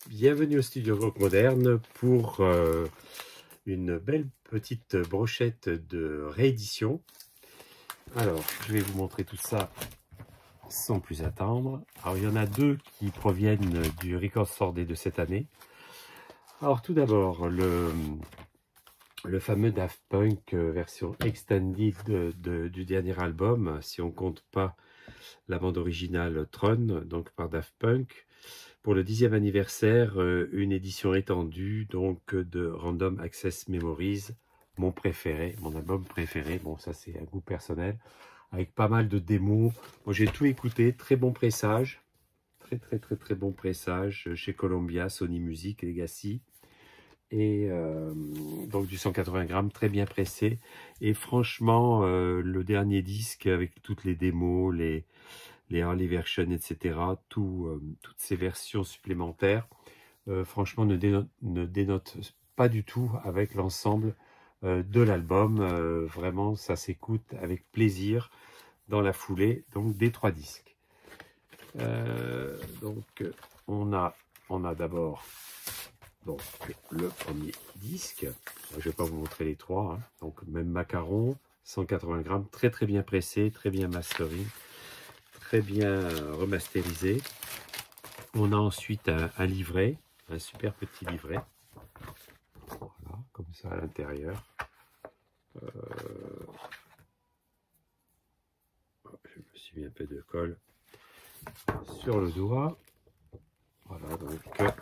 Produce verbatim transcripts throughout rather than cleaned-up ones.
Bienvenue au studio Rock Moderne pour euh, une belle petite brochette de réédition. Alors, je vais vous montrer tout ça sans plus attendre. Alors, il y en a deux qui proviennent du Record Store Day de cette année. Alors, tout d'abord, le, le fameux Daft Punk version extended de, de, du dernier album, si on ne compte pas la bande originale Tron, donc par Daft Punk. Pour le dixième anniversaire, euh, une édition étendue donc de Random Access Memories, mon préféré, mon album préféré. Bon, ça c'est un goût personnel, avec pas mal de démos. Moi j'ai tout écouté, très bon pressage, très très très très bon pressage chez Columbia, Sony Music, Legacy. Et euh, donc du cent quatre-vingts grammes, très bien pressé. Et franchement, euh, le dernier disque avec toutes les démos, les les early versions, et cetera, tout, euh, toutes ces versions supplémentaires, euh, franchement, ne dénotent, ne dénotent pas du tout avec l'ensemble euh, de l'album. Euh, vraiment, ça s'écoute avec plaisir dans la foulée, donc des trois disques. Euh, donc, on a, on a d'abord donc le premier disque. Je ne vais pas vous montrer les trois. Hein. Donc, même macaron, cent quatre-vingts grammes, très très bien pressé, très bien mastering. Très bien remasterisé. On a ensuite un, un livret, un super petit livret. Voilà, comme ça à l'intérieur. Euh, je me suis mis un peu de colle sur le doigt. Voilà, donc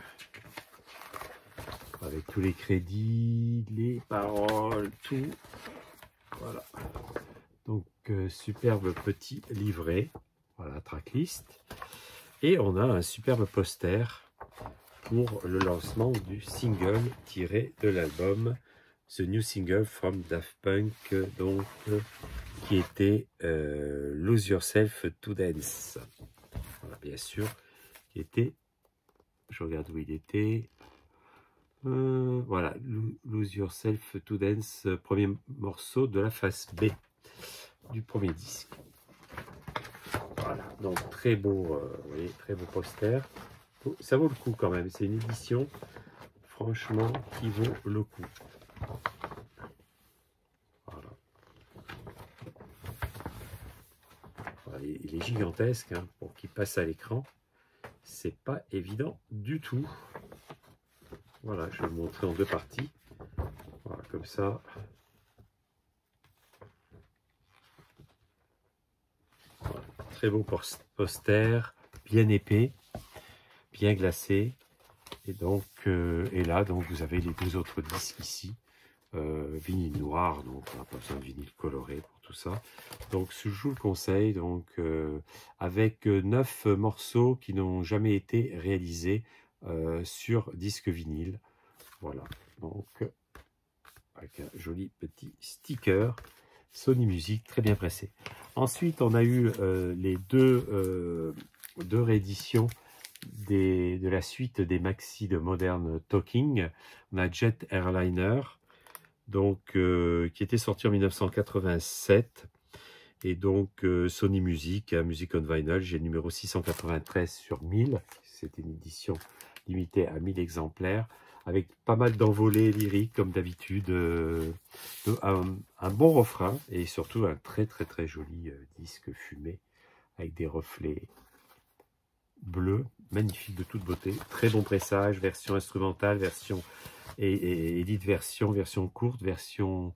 avec tous les crédits, les paroles, tout. Voilà. Donc euh, superbe petit livret. Voilà, tracklist. Et on a un superbe poster pour le lancement du single tiré de l'album The New Single from Daft Punk, donc qui était euh, Lose Yourself to Dance. Voilà, bien sûr, qui était, je regarde où il était, euh, voilà, Lose Yourself to Dance, premier morceau de la face B du premier disque. Voilà, donc très beau, euh, vous voyez, très beau poster. Ça vaut le coup quand même, c'est une édition franchement qui vaut le coup. Voilà. Voilà, il est gigantesque hein, pour qu'il passe à l'écran. C'est pas évident du tout. Voilà, je vais vous montrer en deux parties. Voilà, comme ça. Voilà, très beau poster, bien épais, bien glacé. Et donc, euh, et là, donc vous avez les deux autres disques ici. Euh, vinyle noir, donc on n'a pas besoin de vinyle coloré pour tout ça. Donc je vous le conseille, donc euh, avec neuf morceaux qui n'ont jamais été réalisés euh, sur disque vinyle. Voilà, donc avec un joli petit sticker Sony Music, très bien pressé. Ensuite, on a eu euh, les deux, euh, deux rééditions des, de la suite des maxi de Modern Talking. On a Jet Airliner, donc euh, qui était sorti en mille neuf cent quatre-vingt-sept, et donc euh, Sony Music, hein, Music on Vinyl, j'ai le numéro six cent quatre-vingt-treize sur mille, c'était une édition limitée à mille exemplaires, avec pas mal d'envolées lyriques comme d'habitude, euh, un, un bon refrain, et surtout un très très très joli euh, disque fumé, avec des reflets bleus, magnifique de toute beauté, très bon pressage, version instrumentale, version et, et édite version, version courte, version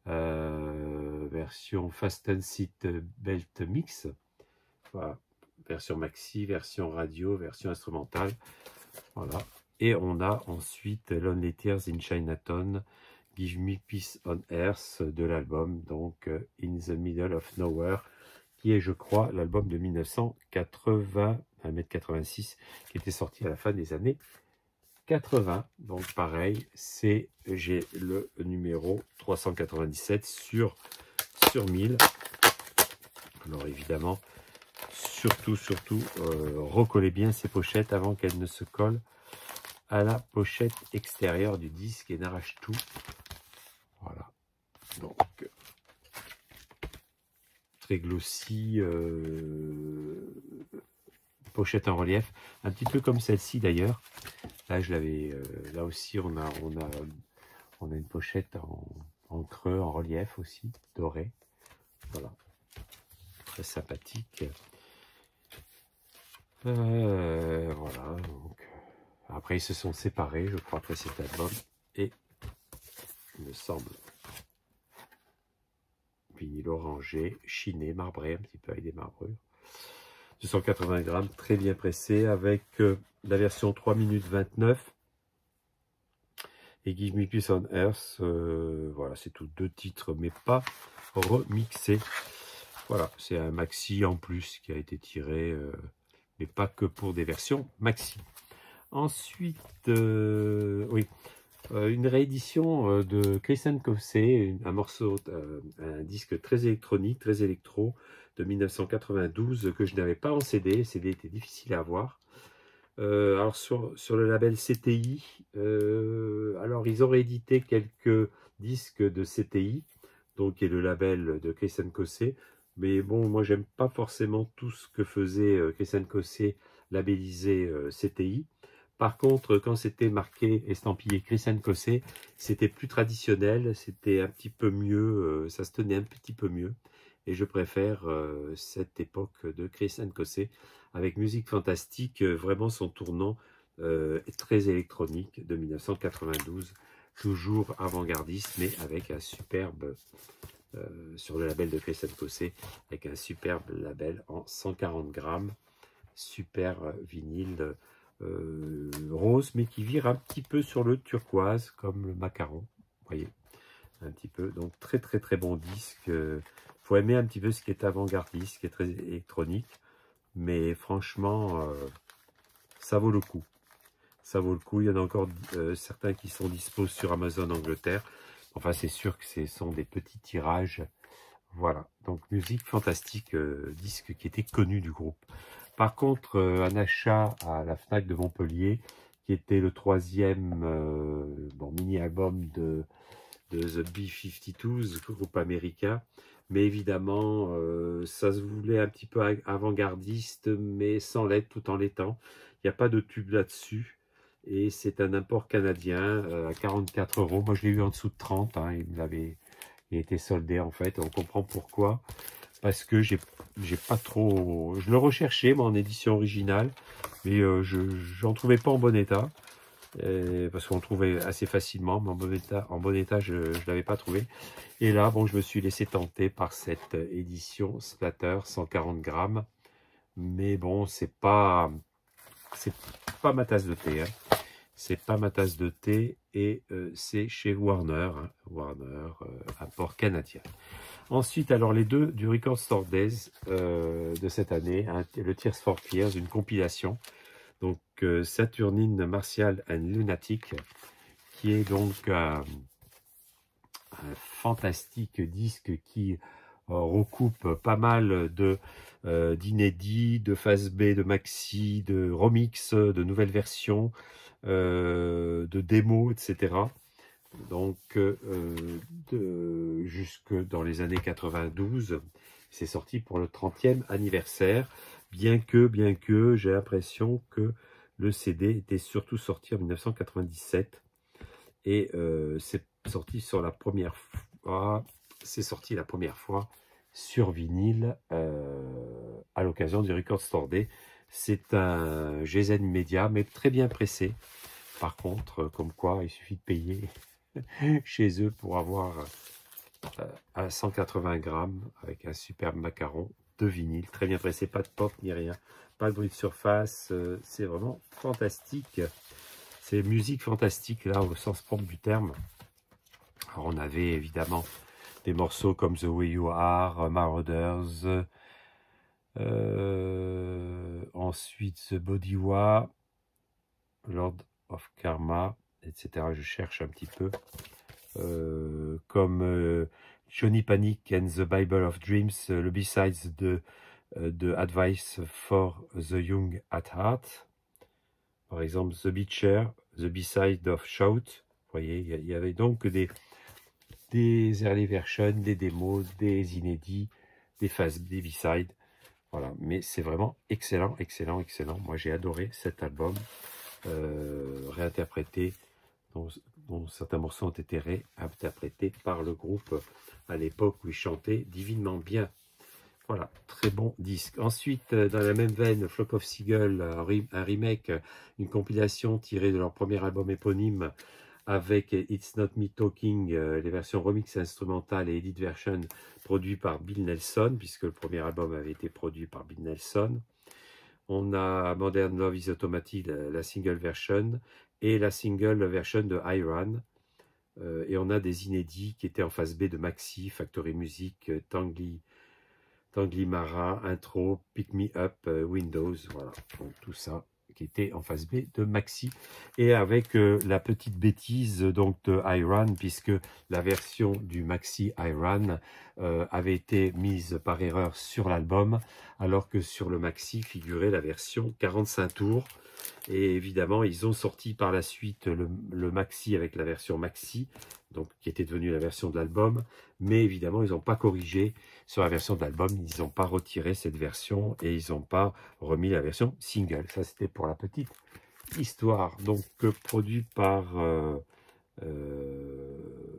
euh, version Fasten Seat Belt Mix, voilà, version maxi, version radio, version instrumentale, voilà. Et on a ensuite Lonely Tears in Chinatown, Give Me Peace on Earth de l'album, donc In the Middle of Nowhere, qui est, je crois, l'album de mille neuf cent quatre-vingts, un mètre quatre-vingt-six, qui était sorti à la fin des années quatre-vingts. Donc pareil, c'est j'ai le numéro trois cent quatre-vingt-dix-sept sur, sur mille. Alors évidemment, surtout, surtout, euh, recollez bien ces pochettes avant qu'elles ne se collent à la pochette extérieure du disque et n'arrachent tout. Voilà. Donc, très glossy, euh, pochette en relief, un petit peu comme celle-ci d'ailleurs. Là, je l'avais, euh, là aussi, on a, on a, on a une pochette en, en creux, en relief aussi, doré. Voilà, très sympathique. Euh, voilà. Donc, après, ils se sont séparés, je crois, après cet album, et il me semble. Vinyle orangé, chiné, marbré, un petit peu avec des marbrures. deux cent quatre-vingts grammes, très bien pressé, avec euh, la version trois minutes vingt-neuf. Et Give Me Peace on Earth, euh, voilà, c'est tout, deux titres, mais pas remixés. Voilà, c'est un maxi en plus qui a été tiré, euh, mais pas que pour des versions maxi. Ensuite, euh, oui, euh, une réédition euh, de Christian Cosset, un morceau, euh, un disque très électronique, très électro, de mille neuf cent quatre-vingt-douze, que je n'avais pas en C D. Le C D était difficile à avoir. Euh, alors sur, sur le label C T I, euh, alors ils ont réédité quelques disques de C T I, donc qui est le label de Christian Cosset, mais bon, moi j'aime pas forcément tout ce que faisait euh, Christian Cosset labellisé euh, C T I. Par contre, quand c'était marqué, estampillé Christian Cosset, c'était plus traditionnel, c'était un petit peu mieux, euh, ça se tenait un petit peu mieux. Et je préfère euh, cette époque de Christian Cosset, avec Musique Fantastique, euh, vraiment son tournant euh, très électronique de mille neuf cent quatre-vingt-douze, toujours avant-gardiste, mais avec un superbe, euh, sur le label de Christian Cosset, avec un superbe label en cent quarante grammes, super vinyle, Euh, rose, mais qui vire un petit peu sur le turquoise, comme le macaron, vous voyez, un petit peu. Donc très très très bon disque. Il faut aimer un petit peu ce qui est avant-gardiste, ce qui est très électronique, mais franchement, euh, ça vaut le coup. Ça vaut le coup. Il y en a encore euh, certains qui sont dispo sur Amazon Angleterre. Enfin, c'est sûr que ce sont des petits tirages. Voilà, donc Musique Fantastique, euh, disque qui était connu du groupe. Par contre, euh, un achat à la Fnac de Montpellier, qui était le troisième euh, bon, mini-album de, de The B cinquante-deux, groupe américain. Mais évidemment, euh, ça se voulait un petit peu avant-gardiste, mais sans l'être, tout en l'étant. Il n'y a pas de tube là-dessus. Et c'est un import canadien euh, à quarante-quatre euros. Moi, je l'ai eu en dessous de trente. Hein, il l'avait... Il était soldé en fait, on comprend pourquoi, parce que j'ai j'ai pas trop, je le recherchais moi en édition originale, mais euh, je j'en trouvais pas en bon état, et, parce qu'on le trouvait assez facilement, mais en bon état, en bon état je ne l'avais pas trouvé. Et là, bon, je me suis laissé tenter par cette édition Splatter cent quarante grammes, mais bon, c'est pas c'est pas ma tasse de thé, hein. C'est pas ma tasse de thé et euh, c'est chez Warner, hein, Warner, euh, import canadien. Ensuite, alors les deux du Record Store Days euh, de cette année, hein, le Tears for Fears, une compilation. Donc euh, Saturnine, Martial and Lunatic, qui est donc un, un fantastique disque qui euh, recoupe pas mal de euh, d'inédits, de phase B, de maxi, de remix, de nouvelles versions, Euh, de démos, et cetera. Donc, euh, de, jusque dans les années quatre-vingt-douze, c'est sorti pour le trentième anniversaire, bien que, bien que, j'ai l'impression que le C D était surtout sorti en mille neuf cent quatre-vingt-dix-sept, et euh, c'est sorti sur la première fois, c'est sorti la première fois sur vinyle euh, à l'occasion du Record Store Day. C'est un G Z Media, mais très bien pressé. Par contre, comme quoi, il suffit de payer chez eux pour avoir euh, un cent quatre-vingts grammes avec un superbe macaron de vinyle, très bien pressé, pas de pop ni rien, pas de bruit de surface, euh, c'est vraiment fantastique. C'est musique fantastique, là, au sens propre du terme. Alors, on avait évidemment des morceaux comme The Way You Are, Marauders, Euh, ensuite, The Body Wa, Lord of Karma, et cetera. Je cherche un petit peu. Euh, comme euh, Johnny Panic and the Bible of Dreams, euh, le B-Sides de, euh, de Advice for the Young at Heart. Par exemple, The Beacher, The B-Side of Shout. Vous voyez, il y, y avait donc des, des early versions, des démos, des inédits, des phases, des B-Sides. Voilà, mais c'est vraiment excellent, excellent, excellent. Moi, j'ai adoré cet album, euh, réinterprété, dont, dont certains morceaux ont été réinterprétés par le groupe à l'époque où ils chantaient divinement bien. Voilà, très bon disque. Ensuite, dans la même veine, Flock of Seagull, un remake, une compilation tirée de leur premier album éponyme avec It's Not Me Talking, euh, les versions remix instrumentales et edit version produits par Bill Nelson, puisque le premier album avait été produit par Bill Nelson. On a Modern Love is Automatic, la, la single version, et la single version de Iran. Euh, et on a des inédits qui étaient en phase B de Maxi, Factory Music, Tangli, Tangli Mara, Intro, Pick Me Up, euh, Windows, voilà, donc tout ça qui était en phase B de Maxi, et avec euh, la petite bêtise donc de Iran, puisque la version du Maxi Iran euh, avait été mise par erreur sur l'album, alors que sur le Maxi figurait la version quarante-cinq tours, et évidemment ils ont sorti par la suite le, le Maxi avec la version Maxi, donc qui était devenue la version de l'album, mais évidemment ils n'ont pas corrigé sur la version de l'album, ils n'ont pas retiré cette version et ils n'ont pas remis la version single. Ça c'était pour la petite histoire. Donc euh, produit par euh, euh,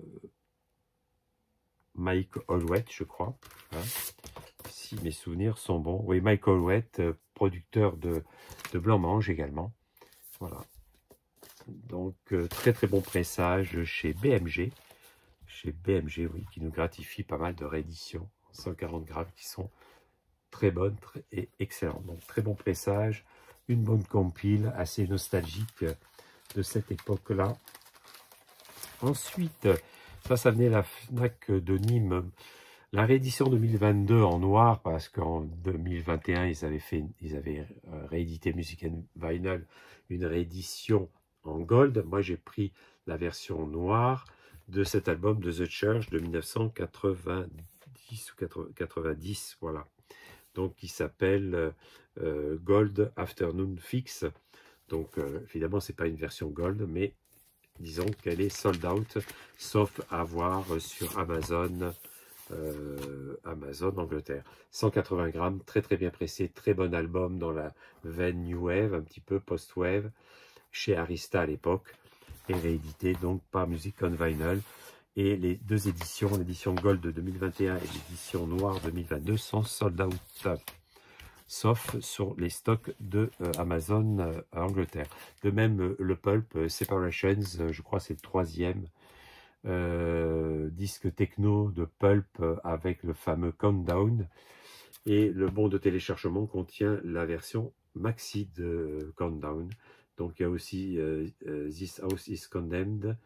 Mike Allwett, je crois, hein, si mes souvenirs sont bons. Oui, Mike Allwett, euh, producteur de, de Blanc-Mange également. Voilà. Donc euh, très très bon pressage chez B M G. Chez B M G, oui, qui nous gratifie pas mal de rééditions, cent quarante grammes, qui sont très bonnes très, et excellentes. Donc, très bon pressage, une bonne compile, assez nostalgique de cette époque-là. Ensuite, ça, ça venait la Fnac de Nîmes, la réédition deux mille vingt-deux en noir, parce qu'en deux mille vingt et un, ils avaient, fait, ils avaient réédité Music and Vinyl, une réédition en gold. Moi, j'ai pris la version noire de cet album de The Church de mille neuf cent quatre-vingt-dix ou quatre-vingt-dix, voilà. Donc, qui s'appelle euh, Gold Afternoon Fix. Donc, euh, évidemment, c'est pas une version Gold, mais disons qu'elle est sold out, sauf à voir sur Amazon, euh, Amazon Angleterre. cent quatre-vingts grammes, très très bien pressé, très bon album dans la veine New Wave, un petit peu post-wave, chez Arista à l'époque, et réédité donc par Music on Vinyl. Et les deux éditions, l'édition Gold de deux mille vingt et un et l'édition Noire deux mille vingt-deux, sont sold out, sauf sur les stocks de euh, Amazon euh, à Angleterre. De même, euh, le Pulp euh, Separations, euh, je crois c'est le troisième euh, disque techno de Pulp euh, avec le fameux Countdown. Et le bon de téléchargement contient la version maxi de euh, Countdown. Donc il y a aussi euh, euh, This House is Condemned,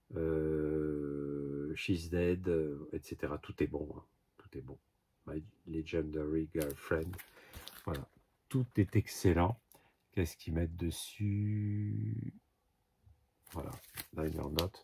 euh, She's Dead, euh, et cetera. Tout est bon, hein. Tout est bon. My Legendary Girlfriend. Voilà, tout est excellent. Qu'est-ce qu'ils mettent dessus? Voilà, liner note.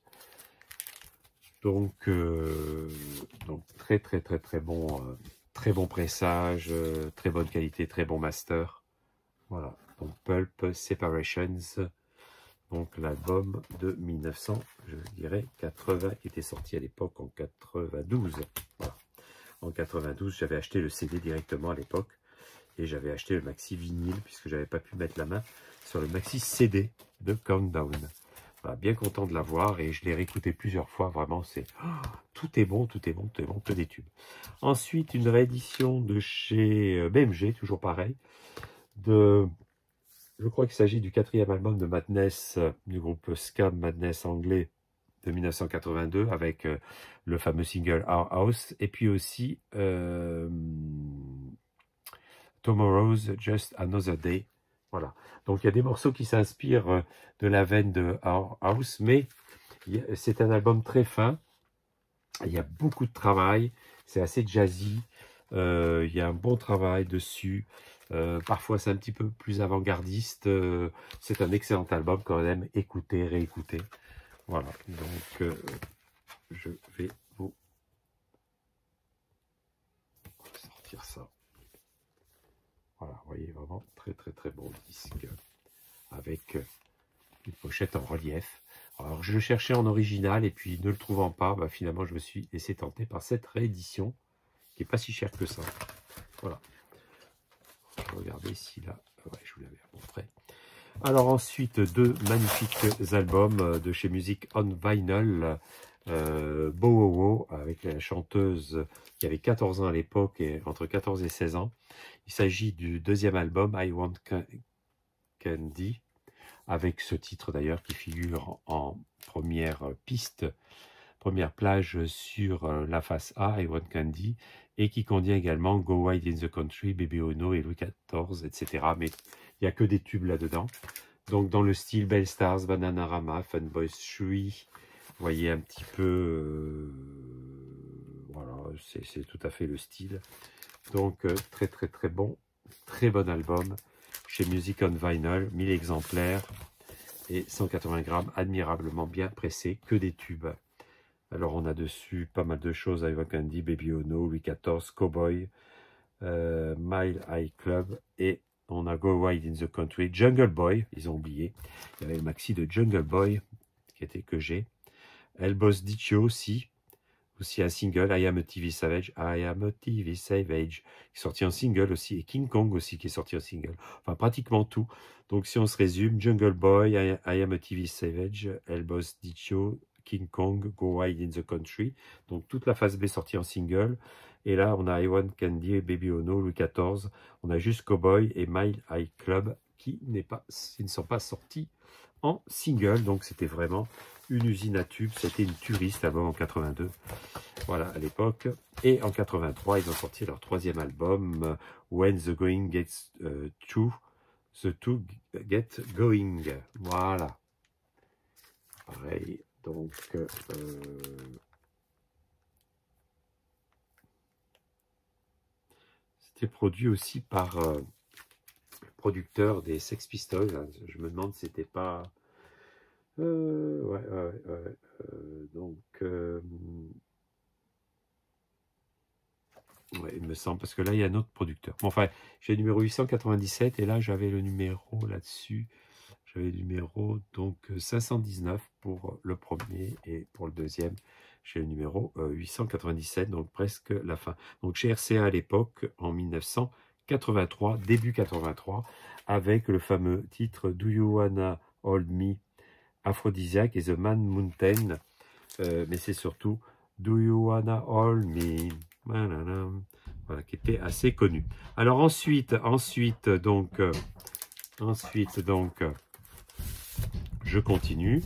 Donc, euh, donc très très très très bon, euh, très bon pressage, euh, très bonne qualité, très bon master. Voilà, donc Pulp Separations, donc l'album de mille neuf cents, je dirais quatre-vingts, qui était sorti à l'époque en quatre-vingt-douze. Voilà. En quatre-vingt-douze, j'avais acheté le C D directement à l'époque. Et j'avais acheté le maxi vinyle, puisque j'avais pas pu mettre la main sur le maxi C D de Countdown. Voilà, bien content de l'avoir, et je l'ai réécouté plusieurs fois, vraiment, c'est oh, tout est bon, tout est bon, tout est bon, que des tubes. Ensuite, une réédition de chez B M G, toujours pareil, de, je crois qu'il s'agit du quatrième album de Madness, du groupe Scam Madness anglais, de mille neuf cent quatre-vingt-deux, avec euh, le fameux single Our House, et puis aussi euh, Tomorrow's Just Another Day. Voilà. Donc il y a des morceaux qui s'inspirent de la veine de Our House, mais c'est un album très fin. Il y a beaucoup de travail, c'est assez jazzy. Euh, il y a un bon travail dessus. Euh, parfois c'est un petit peu plus avant-gardiste. Euh, c'est un excellent album quand même. Écoutez, réécoutez. Voilà. Donc euh, je vais vous sortir ça. Voilà, vous voyez, vraiment très très très bon disque avec une pochette en relief. Alors je le cherchais en original et puis ne le trouvant pas, bah, finalement je me suis laissé tenter par cette réédition qui n'est pas si chère que ça. Voilà. je regardais si là, ouais, je vous l'avais montré. Alors ensuite, deux magnifiques albums de chez Music on Vinyl, euh, Bowowo, avec la chanteuse qui avait quatorze ans à l'époque, et entre quatorze et seize ans. Il s'agit du deuxième album, I Want Candy, avec ce titre d'ailleurs qui figure en première piste, première plage sur la face A, I Want Candy, et qui contient également Go Wide in the Country, Baby Ono et Louis quatorze, et cetera. Mais il n'y a que des tubes là-dedans. Donc dans le style Bell Stars, Bananarama, Funboy trois, vous voyez un petit peu, euh, voilà, c'est tout à fait le style. Donc euh, très très très bon, très bon album chez Music on Vinyl, mille exemplaires et cent quatre-vingts grammes, admirablement bien pressé, que des tubes. Alors on a dessus pas mal de choses, I Want Candy, Baby Ono, Louis quatorze, Cowboy, euh, Mile High Club, et on a Go Wide in the Country, Jungle Boy, ils ont oublié, il y avait le maxi de Jungle Boy, qui était que j'ai, Elbows Ditcho aussi, aussi un single, I Am a T V Savage, I Am a T V Savage, qui est sorti en single aussi, et King Kong aussi qui est sorti en single, enfin pratiquement tout. Donc si on se résume, Jungle Boy, I, I Am a T V Savage, Elbows Ditcho, King Kong, Go Wide in the Country, donc toute la phase B sortie en single, et là on a I Want Candy, Baby Ono, Louis quatorze, on a juste Cowboy et Mile High Club qui, n'est pas, qui ne sont pas sortis en single, donc c'était vraiment une usine à tubes, c'était une tuerie cet album en quatre-vingt-deux, voilà à l'époque, et en quatre-vingt-trois ils ont sorti leur troisième album, uh, When the Going Gets uh, To, The To Get Going, voilà, pareil, donc euh, c'était produit aussi par euh, le producteur des Sex Pistols, hein. Je me demande si c'était pas... Euh, ouais, ouais, ouais. Euh, donc, euh, ouais, il me semble, parce que là, il y a un autre producteur. Bon, enfin, j'ai le numéro huit cent quatre-vingt-dix-sept, et là, j'avais le numéro là-dessus. J'avais le numéro, donc, cinq cent dix-neuf pour le premier, et pour le deuxième, j'ai le numéro euh, huit cent quatre-vingt-dix-sept, donc presque la fin. Donc, chez R C A à l'époque, en mille neuf cent quatre-vingt-trois, début quatre-vingt-trois, avec le fameux titre « Do You Wanna Hold Me ?» Aphrodisiaque et The Man Mountain, euh, mais c'est surtout Do You Wanna Hold Me, voilà, qui était assez connu. Alors ensuite, ensuite donc, euh, ensuite donc, euh, je continue.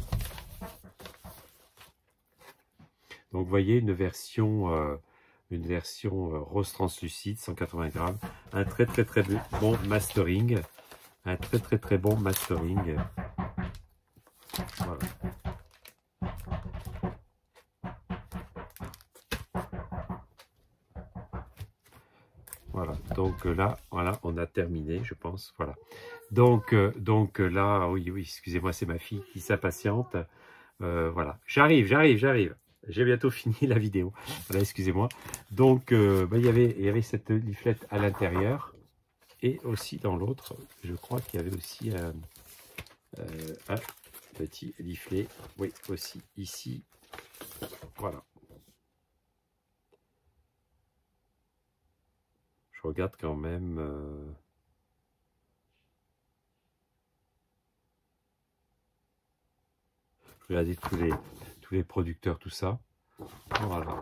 Donc vous voyez une version, euh, une version euh, rose translucide, cent quatre-vingts grammes, un très très très bon mastering, un très très très bon mastering. Voilà. Voilà, donc là, voilà, on a terminé, je pense. Voilà. Donc, euh, donc là, oui, oui, excusez-moi, c'est ma fille qui s'impatiente. Euh, voilà, j'arrive, j'arrive, j'arrive. J'ai bientôt fini la vidéo. Voilà, excusez-moi. Donc, euh, bah, il y avait, il y avait cette leaflette à l'intérieur, et aussi dans l'autre, je crois qu'il y avait aussi un, euh, un petit leaflet. Oui, aussi ici. Voilà. Je regarde quand même. Euh... Je regardais tous les, tous les producteurs, tout ça. Voilà.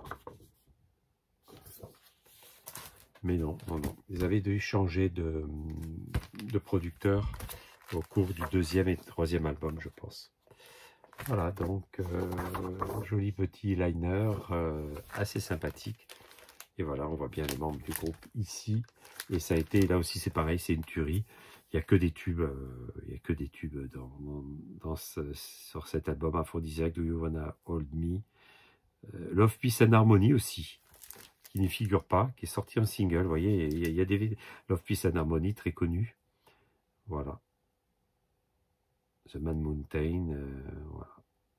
Mais non, non, non. Ils avaient dû changer de, de producteur au cours du deuxième et troisième album, je pense. Voilà, donc, euh, joli petit liner, euh, assez sympathique. Et voilà, on voit bien les membres du groupe ici. Et ça a été, là aussi c'est pareil, c'est une tuerie. Il n'y a que des tubes, euh, il y a que des tubes dans, dans, dans ce, sur cet album Aphrodisiaque, Do You Wanna Hold Me. Euh, Love, Peace and Harmony aussi, qui n'y figure pas, qui est sorti en single. Vous voyez, il y a, il y a des Love, Peace and Harmony très connus. Voilà. The Man Mountain, euh, voilà.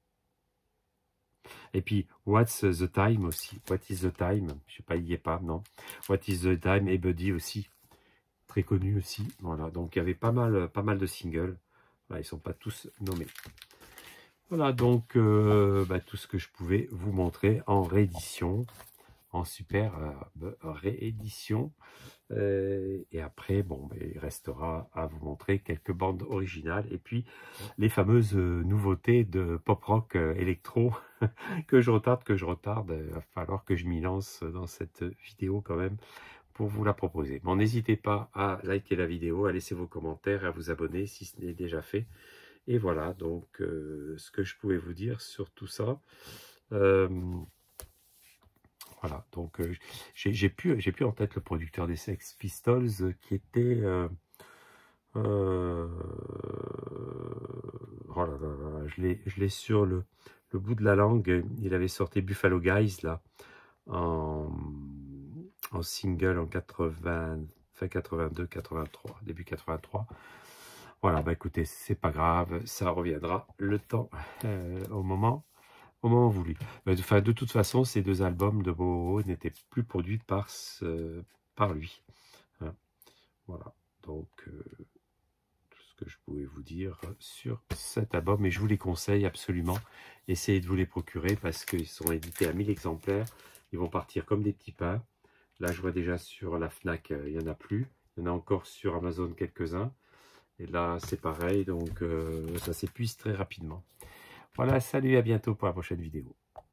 Et puis, What's the Time aussi. What is the Time? Je sais pas, il n'y est pas, non. What is the Time? Et Buddy aussi. Très connu aussi. Voilà, donc il y avait pas mal, pas mal de singles. Voilà, ils ne sont pas tous nommés. Voilà, donc euh, bah, tout ce que je pouvais vous montrer en réédition. en super euh, réédition. Euh, et après, bon, ben, il restera à vous montrer quelques bandes originales. Et puis, les fameuses euh, nouveautés de pop-rock euh, électro que je retarde, que je retarde. Il va falloir que je m'y lance dans cette vidéo quand même pour vous la proposer. Bon, n'hésitez pas à liker la vidéo, à laisser vos commentaires, à vous abonner si ce n'est déjà fait. Et voilà, donc, euh, ce que je pouvais vous dire sur tout ça. Euh, Voilà, donc euh, j'ai plus, j'ai plus en tête le producteur des Sex Pistols euh, qui était... Euh, euh, oh là là là, je l'ai sur le, le bout de la langue. Il avait sorti Buffalo Guys, là, en, en single en quatre-vingts, fin quatre-vingt-deux quatre-vingt-trois, début quatre-vingt-trois. Voilà, bah écoutez, c'est pas grave, ça reviendra le temps, euh, au moment au moment voulu. Enfin, de toute façon, ces deux albums de Boho n'étaient plus produits par, ce, par lui. Hein. Voilà, donc euh, tout ce que je pouvais vous dire sur cet album, et je vous les conseille absolument. Essayez de vous les procurer parce qu'ils sont édités à mille exemplaires. Ils vont partir comme des petits pains. Là, je vois déjà sur la Fnac, il n'y en a plus. Il y en a encore sur Amazon quelques-uns. Et là, c'est pareil, donc euh, ça s'épuise très rapidement. Voilà, salut, à bientôt pour la prochaine vidéo.